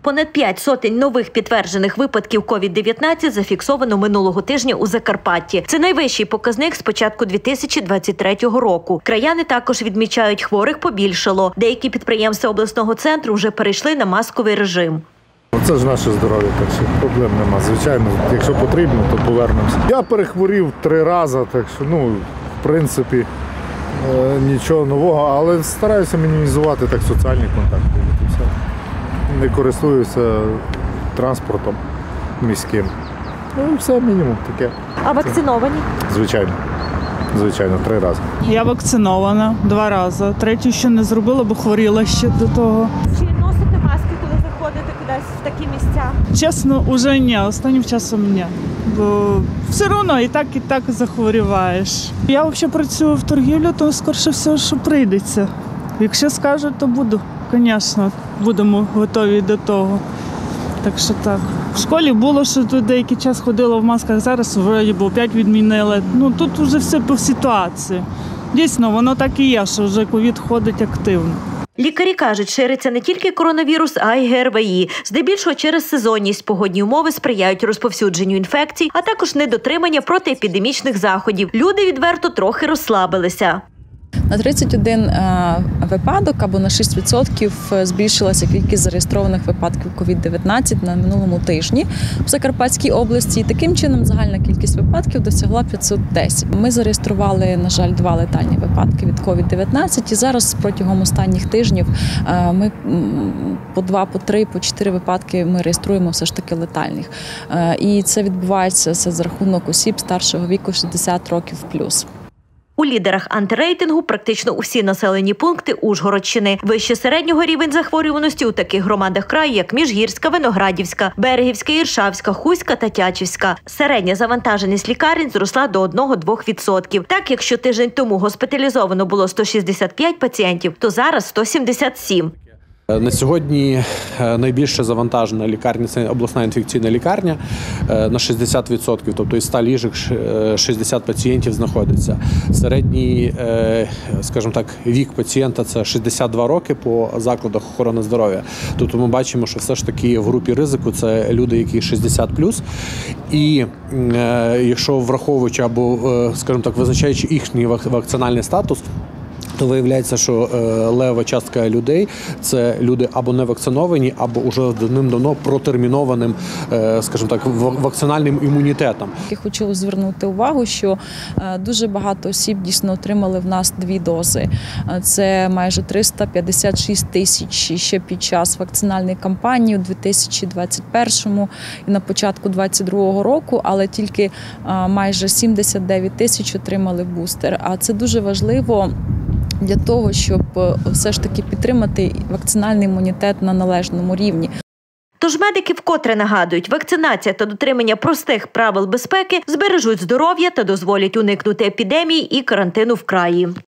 Понад 5 сотень нових підтверджених випадків COVID-19 зафіксовано минулого тижня у Закарпатті. Це найвищий показник з початку 2023 року. Краяни також відмічають, хворих побільшало. Деякі підприємства обласного центру вже перейшли на масковий режим. Це ж наше здоров'я, так що проблем нема. Звичайно, якщо потрібно, то повернемося. Я перехворів 3 рази, так що, в принципі, нічого нового, але стараюся мінімізувати так соціальні контакти. Не користуюся транспортом міським. Все мінімум таке. А вакциновані? Звичайно, 3 рази. Я вакцинована 2 рази. Третю ще не зробила, бо хворіла ще до того. Чи носите маски, коли заходите кудись в такі місця? Чесно, уже ні, останнім часом ні. Бо все одно і так захворіваєш. Я взагалі працюю в торгівлі, то скоріше все, що прийдеться. Якщо скажуть, то буду. Звісно, будемо готові до того. Так що так. В школі було, що тут деякий час ходила в масках, зараз вроді бо опять відмінили. Тут вже все по ситуації. Дійсно, воно так і є, що вже ковід ходить активно. Лікарі кажуть, шириться не тільки коронавірус, а й ГРВІ. Здебільшого через сезонність погодні умови сприяють розповсюдженню інфекцій, а також недотримання протиепідемічних заходів. Люди відверто трохи розслабилися. На 31 випадок або на 6% збільшилася кількість зареєстрованих випадків COVID-19 на минулому тижні в Закарпатській області. Таким чином, загальна кількість випадків досягла 510. Ми зареєстрували, на жаль, 2 летальні випадки від COVID-19. І зараз протягом останніх тижнів ми по 2, по 3, по 4 випадки ми реєструємо все ж таки летальних. І це відбувається за рахунок осіб старшого віку 60 років плюс. У лідерах антирейтингу практично усі населені пункти Ужгородщини. Вище середнього рівень захворюваності у таких громадах краю, як Міжгірська, Виноградівська, Берегівська, Іршавська, Хуська та Тячівська. Середня завантаженість лікарень зросла до 1–2%. Так, якщо тиждень тому госпіталізовано було 165 пацієнтів, то зараз 177. На сьогодні найбільше завантажена лікарня – це обласна інфекційна лікарня на 60%, тобто із 100 ліжок 60 пацієнтів знаходиться. Середній, скажімо так, вік пацієнта – це 62 роки по закладах охорони здоров'я. Тобто ми бачимо, що все ж таки в групі ризику це люди, які 60+. І якщо враховуючи або, скажімо так, визначаючи їхній вакцинальний статус, то виявляється, що левова частка людей – це люди або не вакциновані, або вже давним-давно протермінованим, скажімо так, вакцинальним імунітетом. Я хочу звернути увагу, що дуже багато осіб дійсно отримали в нас 2 дози. Це майже 356 тисяч ще під час вакцинальної кампанії у 2021 і на початку 2022 року, але тільки майже 79 тисяч отримали бустер. А це дуже важливо для того, щоб все ж таки підтримати вакцинальний імунітет на належному рівні. Тож медики вкотре нагадують, вакцинація та дотримання простих правил безпеки збережуть здоров'я та дозволять уникнути епідемії і карантину в краї.